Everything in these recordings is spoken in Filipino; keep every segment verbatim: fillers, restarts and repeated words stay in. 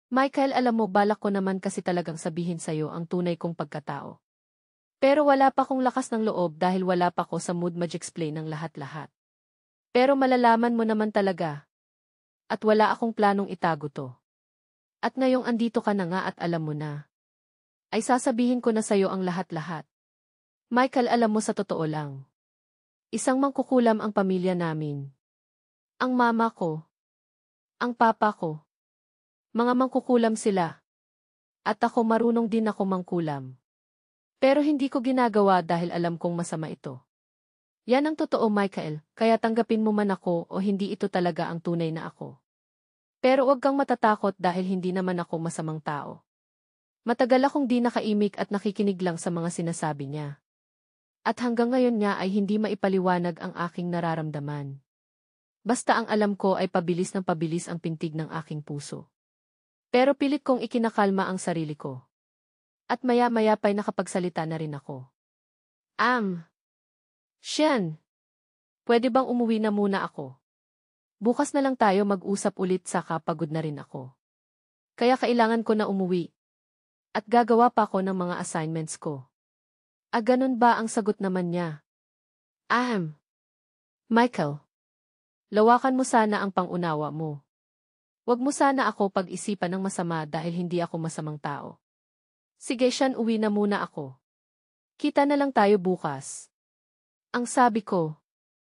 Michael, alam mo, balak ko naman kasi talagang sabihin sa'yo ang tunay kong pagkatao. Pero wala pa kong lakas ng loob dahil wala pa ko sa mood mag-explain ng lahat-lahat. Pero malalaman mo naman talaga. At wala akong planong itago to. At ngayong andito ka na nga at alam mo na. Ay sasabihin ko na sa'yo ang lahat-lahat. Michael, alam mo, sa totoo lang. Isang mangkukulam ang pamilya namin. Ang mama ko. Ang papa ko. Mga mangkukulam sila. At ako, marunong din ako mangkulam. Pero hindi ko ginagawa dahil alam kong masama ito. Yan ang totoo, Michael, kaya tanggapin mo man ako o hindi, ito talaga ang tunay na ako. Pero huwag kang matatakot dahil hindi naman ako masamang tao. Matagal akong di nakaimik at nakikinig lang sa mga sinasabi niya. At hanggang ngayon nga ay hindi maipaliwanag ang aking nararamdaman. Basta ang alam ko ay pabilis ng pabilis ang pintig ng aking puso. Pero pilit kong ikinakalma ang sarili ko. At maya-maya pa'y nakapagsalita na rin ako. Am. Siyan. Pwede bang umuwi na muna ako? Bukas na lang tayo mag-usap ulit, saka pagod na rin ako. Kaya kailangan ko na umuwi. At gagawa pa ako ng mga assignments ko. Ah, ganun ba? Ang sagot naman niya. Ahem. Michael. Lawakan mo sana ang pangunawa mo. Huwag mo sana ako pag-isipan ng masama dahil hindi ako masamang tao. Sige, Siyan, uwi na muna ako. Kita na lang tayo bukas. Ang sabi ko.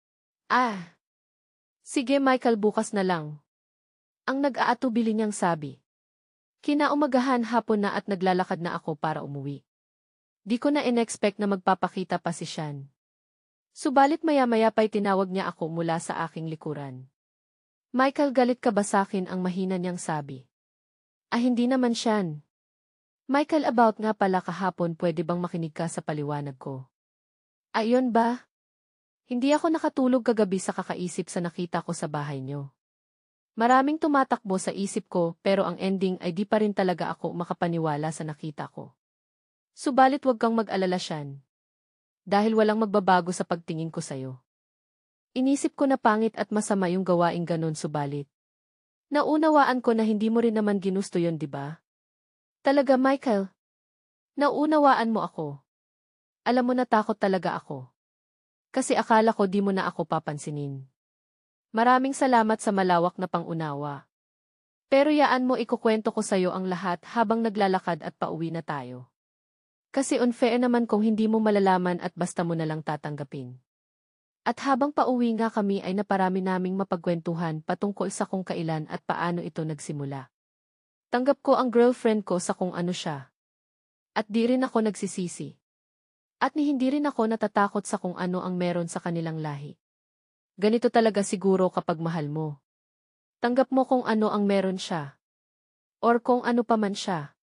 Ah. Sige, Michael, bukas na lang. Ang nag-aatubili niyang sabi. Kinaumagahan, hapon na at naglalakad na ako para umuwi. Di ko na in-expect na magpapakita pa si Siyan. Subalit maya-maya pa'y tinawag niya ako mula sa aking likuran. Michael, galit ka ba sa'kin? Ang mahina niyang sabi. Ah, hindi naman, Siyan. Michael, about nga pala kahapon, pwede bang makinig ka sa paliwanag ko? Ayon ba? Hindi ako nakatulog kagabi sa kakaisip sa nakita ko sa bahay niyo. Maraming tumatakbo sa isip ko pero ang ending ay di pa rin talaga ako makapaniwala sa nakita ko. Subalit wag kang mag-alala, Siyan. Dahil walang magbabago sa pagtingin ko sa'yo. Inisip ko na pangit at masama yung gawaing ganon, subalit. Naunawaan ko na hindi mo rin naman ginusto yon, di ba? Talaga, Michael? Naunawaan mo ako. Alam mo, natakot talaga ako. Kasi akala ko di mo na ako papansinin. Maraming salamat sa malawak na pangunawa. Pero yaan mo, ikukwento ko sa'yo ang lahat habang naglalakad at pauwi na tayo. Kasi unfair naman kung hindi mo malalaman at basta mo na lang tatanggapin. At habang pauwi nga kami ay naparami naming mapagkwentuhan patungkol sa kung kailan at paano ito nagsimula. Tanggap ko ang girlfriend ko sa kung ano siya. At di rin ako nagsisisi. At ni hindi rin ako natatakot sa kung ano ang meron sa kanilang lahi. Ganito talaga siguro kapag mahal mo. Tanggap mo kung ano ang meron siya. Or kung ano pa man siya.